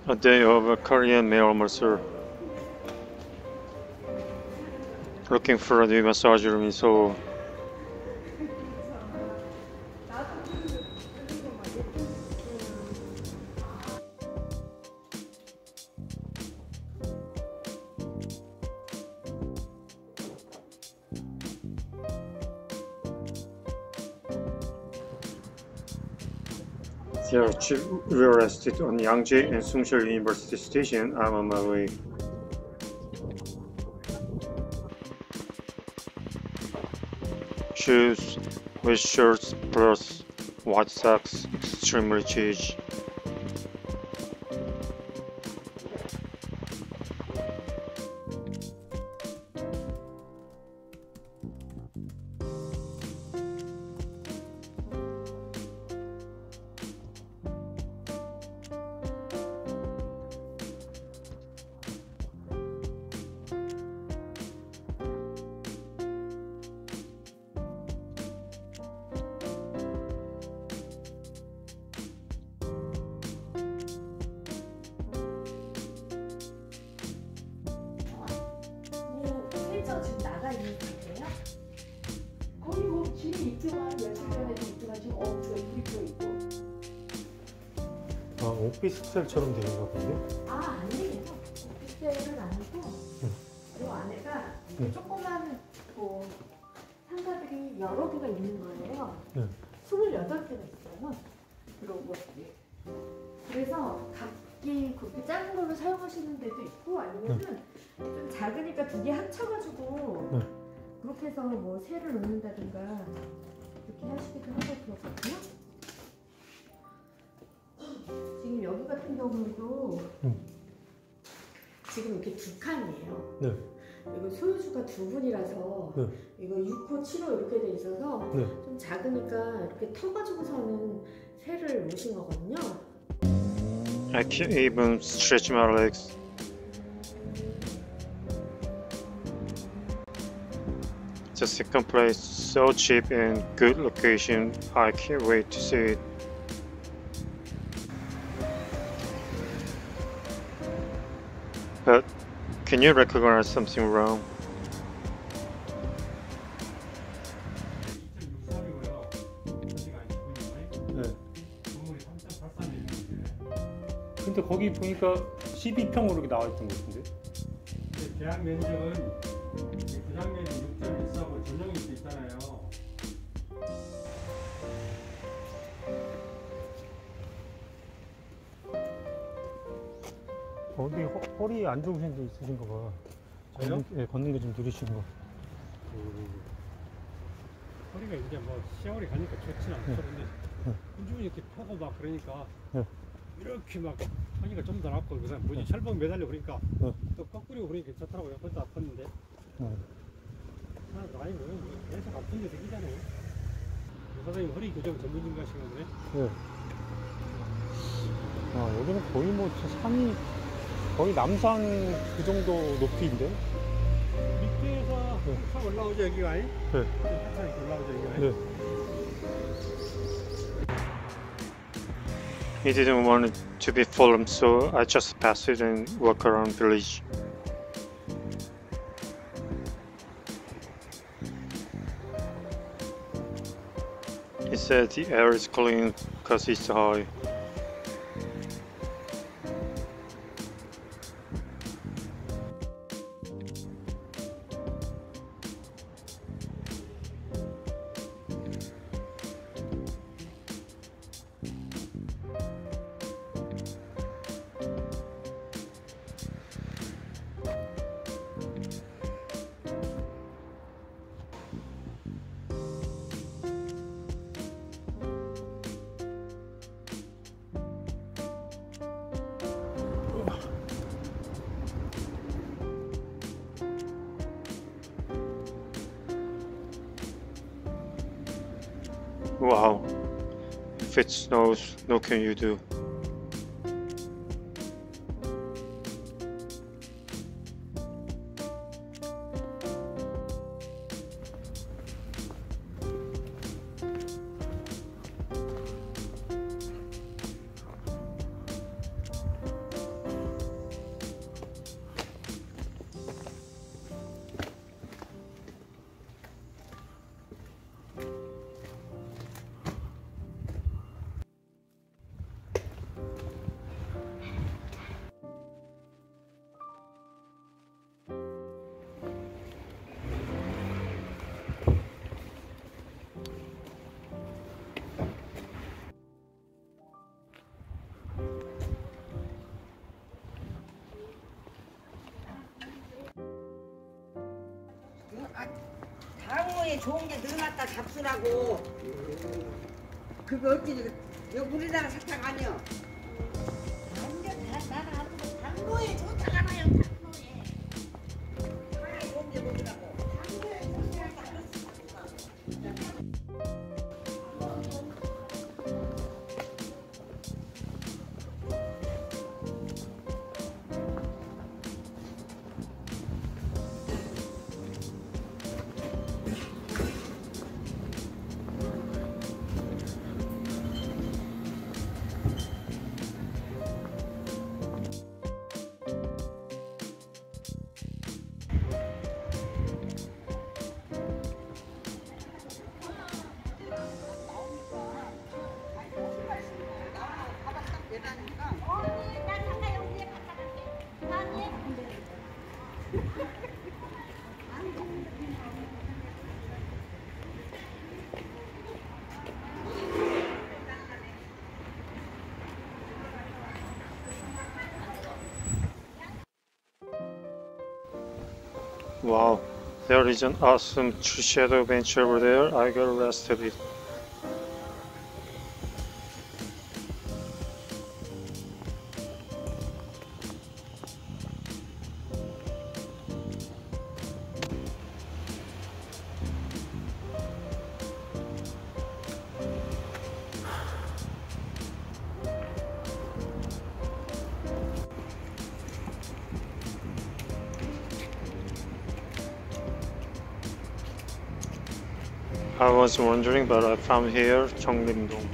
A day of a Korean male masseur. Looking for a new massage room in Seoul. They are rearrested on Yangjae and Sungcheon University Station. I'm on my way. Shoes with shorts plus white socks, extremely cheap. 지금 나가 있는 상태예요? 거기 뭐 길이 있지만 며칠 전에도 있지만 지금 없어요. 입고 있고. 아, 오피스텔처럼 되는가 본데? 아, 아니에요. 오피스텔은 아니고 이 안에가 조그만 뭐 상가들이 여러 개가 있는 거예요. 28개가 있어요. 그런 것들이. 그래서 각기 그렇게 작은 걸로 사용하시는 데도 있고 아니면은 좀 작으니까 두 개 합쳐가지고 그렇게 해서 뭐 새를 놓는다든가 이렇게 하시기도 하고 그렇거든요. 지금 여기 같은 경우도 지금 이렇게 두 칸이에요. 네. 이거 소유주가 두 분이라서 이거 6호, 7호 이렇게 돼 있어서 좀 작으니까 이렇게 터가지고서는 새를 놓으신 거거든요. I can't even stretch my legs. The second place, so cheap and good location. I can't wait to see it. But can you recognize something wrong? 근데 거기 보니까 12평으로 이렇게 나와 있던 것 같은데? 계약 면적은 부장면이 6.14고 전용일 수 있잖아요. 어디 허리 안 좋으신 데 있으신가 봐. 저요? 걷는 게 좀 느리신 거. 허리가 이제 뭐 시월이 가니까 좋지는 않죠. 근데 꾸준히 이렇게 펴고 막 그러니까 이렇게 막 하기가 좀 더 낫고 그다음 뭐지 철봉 매달려 그러니까 또 거꾸로 그러니까 괜찮더라고요. 그것도 아팠는데 하나도 아니고 계속 아픈 게 생기잖아요. 선생님 허리 교정 전문인 가시는 거네? 네. 아, 여기는 거의 뭐 산이 거의 남산 그 정도 높이인데? 밑에서 한참 올라오죠 여기가 아니? 네. 한참 이렇게 올라오죠 여기가 아니? 네. He didn't want it to be filmed, so I just passed it and walk around village. He said the air is clean because it's high. Wow, if it snows, what can you do? 안에 좋은 게 넣어놨다 잡수라고. 그거 어찌 여기 우리나라 사탕 아니야? 완전 나는 당도에 좋다가 나요. 당도에. 안에 좋은 게 먹으라고. 당도에 좋다가 Wow, there is an awesome tree shadow bench over there. I got arrested it. I was wondering, but I found here Cheonglim-dong.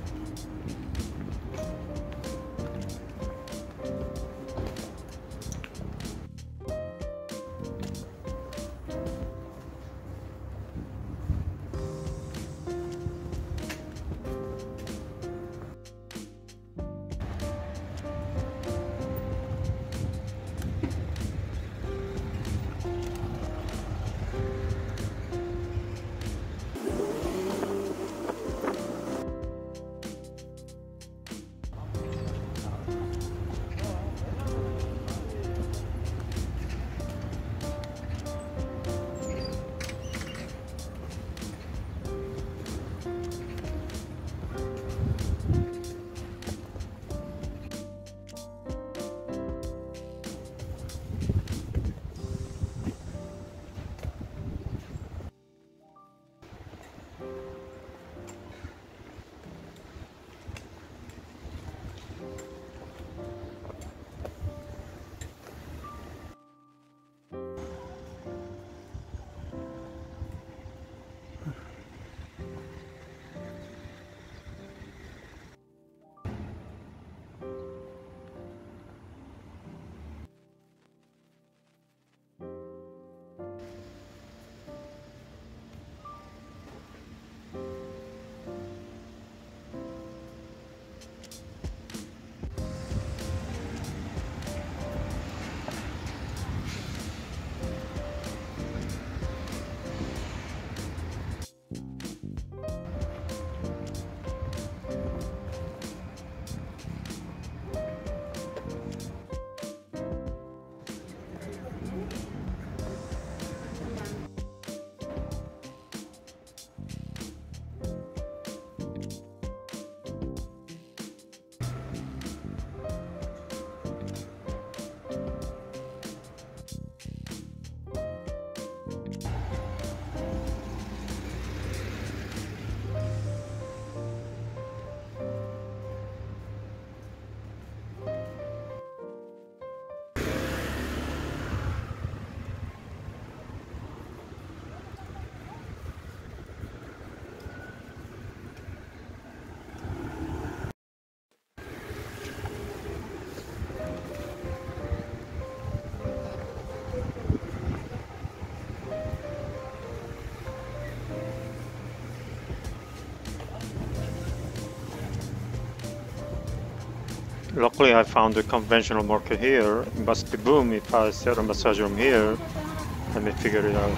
Luckily I found a conventional market here. It must be boom if I set a massage room here. Let me figure it out.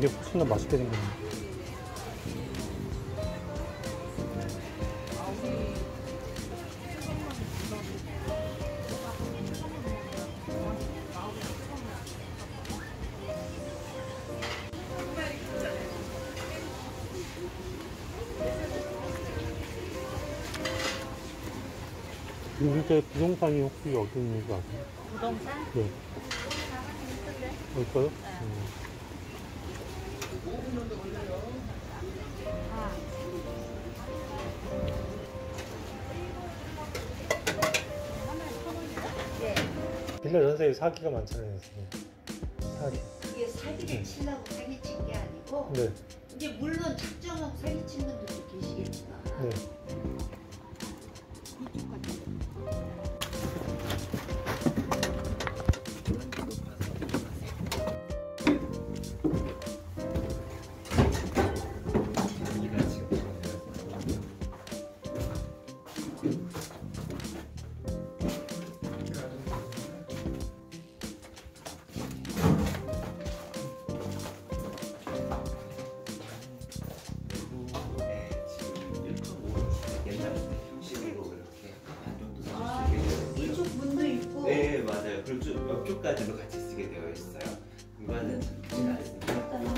이게 훨씬 더 맛있게 생겼네. 이게 부동산이 혹시 어디 있는지 아세요? 부동산? 네. 있어요? 빌라 전세에 사기가 많잖아요. 사기. 이게 사기를 치려고 사기친 게 아니고 네. 이제 물론 작정하고 사기친 분들도 계시겠지만 네. 이쪽 같은 이쪽 문도 있고 네 맞아요. 그리고 좀 옆쪽까지도 같이 쓰게 되어 있어요. 이거는 좋진 않습니다.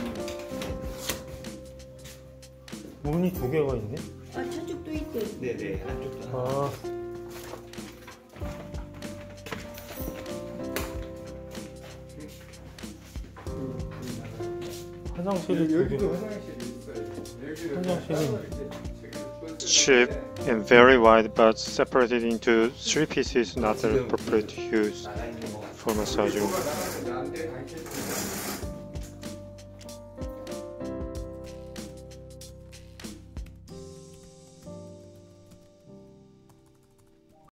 문이 두 개가 있네? 아 저쪽도 있대. 네네 안쪽도 하나. 아. 화장실이 두 개. 화장실은 Cheap and very wide, but separated into 3 pieces, not appropriate use 나가 있는 것 같아요. for massage room.